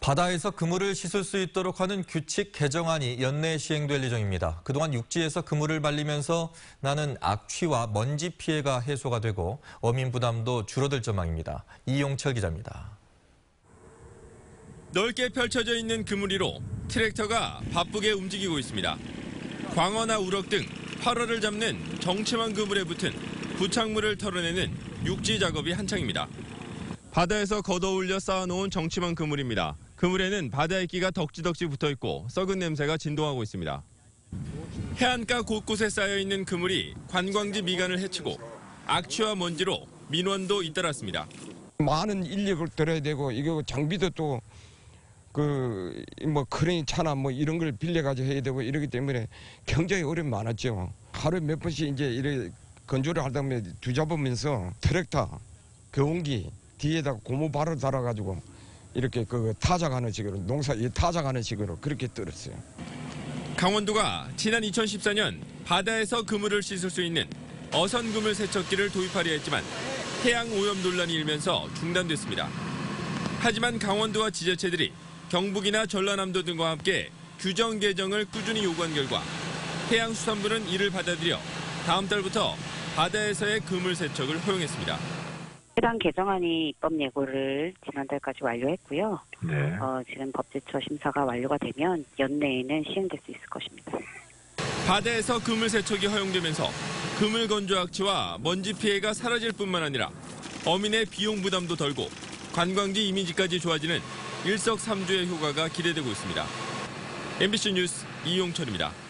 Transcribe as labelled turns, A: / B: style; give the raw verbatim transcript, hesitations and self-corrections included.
A: 바다에서 그물을 씻을 수 있도록 하는 규칙 개정안이 연내에 시행될 예정입니다. 그동안 육지에서 그물을 말리면서 나는 악취와 먼지 피해가 해소가 되고 어민 부담도 줄어들 전망입니다. 이용철 기자입니다.
B: 넓게 펼쳐져 있는 그물 위로 트랙터가 바쁘게 움직이고 있습니다. 광어나 우럭 등 활어를 잡는 정체망 그물에 붙은 부착물을 털어내는 육지 작업이 한창입니다. 바다에서 걷어올려 쌓아놓은 정치망 그물입니다. 그물에는 바다 이끼가 덕지덕지 붙어있고 썩은 냄새가 진동하고 있습니다. 해안가 곳곳에 쌓여있는 그물이 관광지 미관을 해치고 악취와 먼지로 민원도 잇따랐습니다.
C: 많은 인력을 들여야 되고 이거 장비도 또 그 뭐 크레인 차나 뭐 이런 걸 빌려가지고 해야 되고 이러기 때문에 굉장히 어려움이 많았죠. 하루에 몇 번씩 이제 이래 건조를 하다 보면 뒤잡으면서 트랙터, 경운기 뒤에다가 고무발을 달아가지고 이렇게 그 타작하는 식으로 농사 이 타작하는 식으로 그렇게 떨었어요.
B: 강원도가 지난 이천십사 년 바다에서 그물을 씻을 수 있는 어선 그물 세척기를 도입하려 했지만 해양 오염 논란이 일면서 중단됐습니다. 하지만 강원도와 지자체들이 경북이나 전라남도 등과 함께 규정 개정을 꾸준히 요구한 결과 해양수산부는 이를 받아들여 다음 달부터 바다에서의 그물 세척을 허용했습니다.
D: 해당 개정안이 입법 예고를 지난달까지 완료했고요.
E: 네.
D: 어, 지금 법제처 심사가 완료가 되면 연내에는 시행될 수 있을 것입니다.
B: 바다에서 그물 세척이 허용되면서 그물 건조 악취와 먼지 피해가 사라질 뿐만 아니라 어민의 비용 부담도 덜고 관광지 이미지까지 좋아지는 일석삼조의 효과가 기대되고 있습니다. 엠비씨 뉴스 이용철입니다.